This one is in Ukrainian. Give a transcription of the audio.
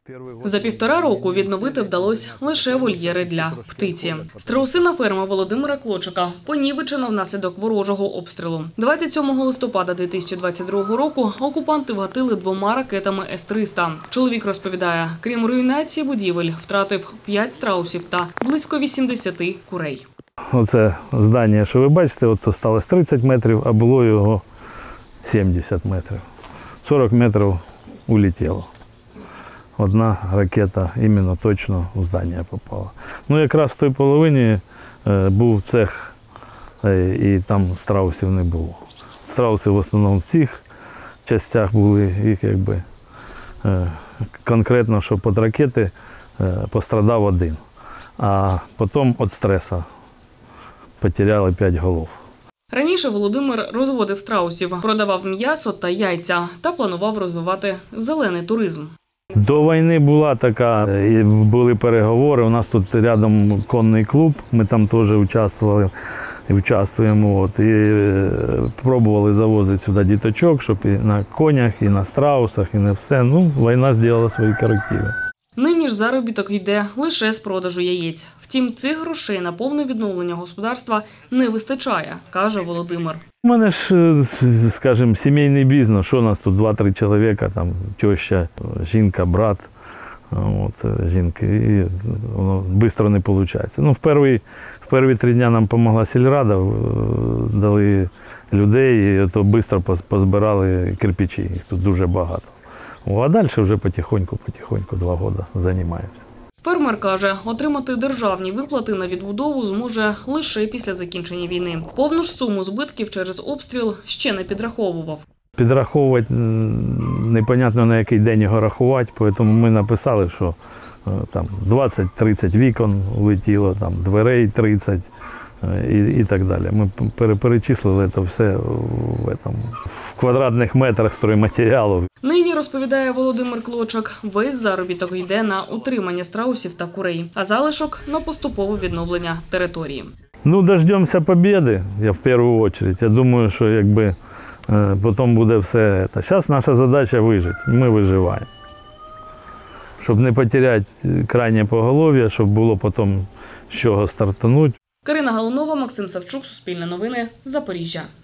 За 1,5 року відновити вдалося лише вольєри для птиці. Страусина ферма Володимира Клочика понівечена внаслідок ворожого обстрілу. 27 листопада 2022 року окупанти вгатили 2 ракетами С-300. Чоловік розповідає, крім руйнації будівель, втратив 5 страусів та близько 80 курей. Оце здання, що ви бачите, от осталось 30 метрів, а було його 70 метрів. 40 метрів улетіло. Одна ракета іменно точно у здання попала. Ну якраз в той половині був цех, і там страусів не було. Страуси в основному в цих частях були, їх якби конкретно, що під ракети пострадав 1. А потім від стресу потеряли 5 голов. Раніше Володимир розводив страусів, продавав м'ясо та яйця та планував розвивати зелений туризм. До війни була така, і були переговори, у нас тут рядом конний клуб, ми там теж участвували і участвуємо. І пробували завозити сюди діточок, щоб і на конях, і на страусах, і на все. Ну, війна зробила свої корективи. Нині ж заробіток йде лише з продажу яєць. Втім, цих грошей на повне відновлення господарства не вистачає, каже Володимир. У мене ж, скажімо, сімейний бізнес, що у нас тут 2-3 чоловіка, там теща, жінка, брат, жінки, і воно швидко не виходить. Ну, в перші 3 дні нам допомогла сільрада, дали людей, і то швидко позбирали кирпичі, їх тут дуже багато. А далі вже потихоньку, 2 роки займаємося. Фермер каже, отримати державні виплати на відбудову зможе лише після закінчення війни. Повну ж суму збитків через обстріл ще не підраховував. Підраховувати, непонятно на який день його рахувати, тому ми написали, що там 20-30 вікон влетіло, там дверей 30 і так далі. Ми перечислили це все в квадратних метрах стройматеріалу. Нині, розповідає Володимир Клочик, весь заробіток йде на утримання страусів та курей, а залишок – на поступове відновлення території. Ну, дождемося перемоги, в першу чергу. Я думаю, що якби потім буде все це. Зараз наша задача вижити, ми виживаємо. Щоб не втратити крайнє поголов'я, щоб було потім з чого стартанути. Карина Галунова, Максим Савчук, Суспільне новини, Запоріжжя.